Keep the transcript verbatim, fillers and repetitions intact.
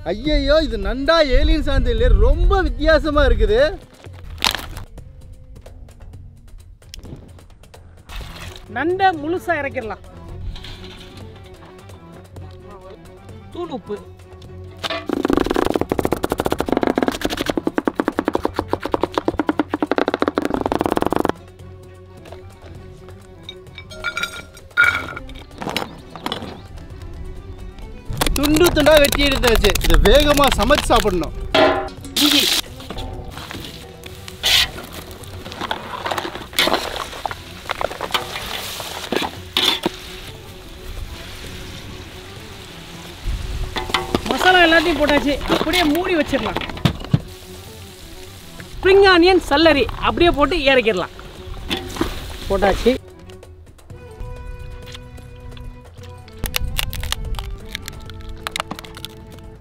ஐயையோ, இது நண்டா ஏலியன் சாந்தில் ரொம்ப வித்தியாசமா இருக்குது. நண்டை முழுசா இறக்கிடலாம். தூள் உப்பு, துண்டு துண்டா வெட்டி எடுத்தாச்சு. இதை வேகமா சமைச்சு சாப்பிடணும். இஞ்சி, மசாலா எல்லாத்தையும் போட்டாச்சு. அப்படியே மூடி வச்சிடலாம். ஸ்ப்ரிங் ஆனியன், சல்லரி அப்படியே போட்டு இறக்கிடலாம். போட்டாச்சு.